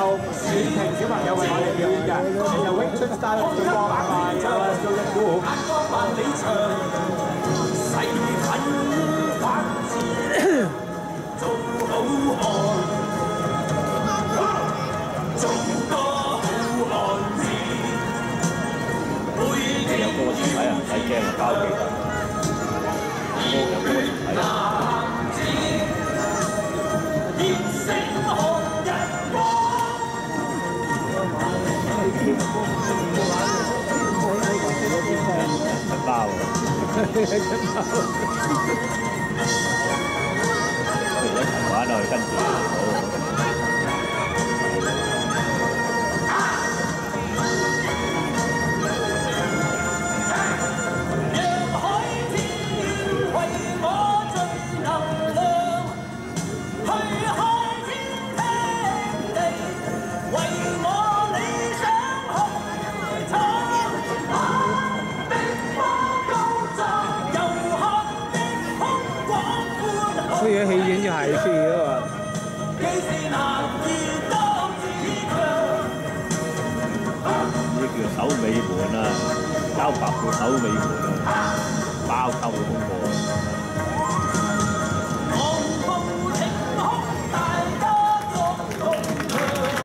小平小朋友為我哋表演嘅，由永春 style 做光快，有啊做一股。眼光萬里長，誓奮發自做好漢，做個好漢子。有歌詞睇啊，唔使驚啊，交記得。有歌詞睇啊。 包啊！一齊玩落去跟住这些戲院就係戲啊嘛。 呢叫守尾門啊，交白個守尾門啊！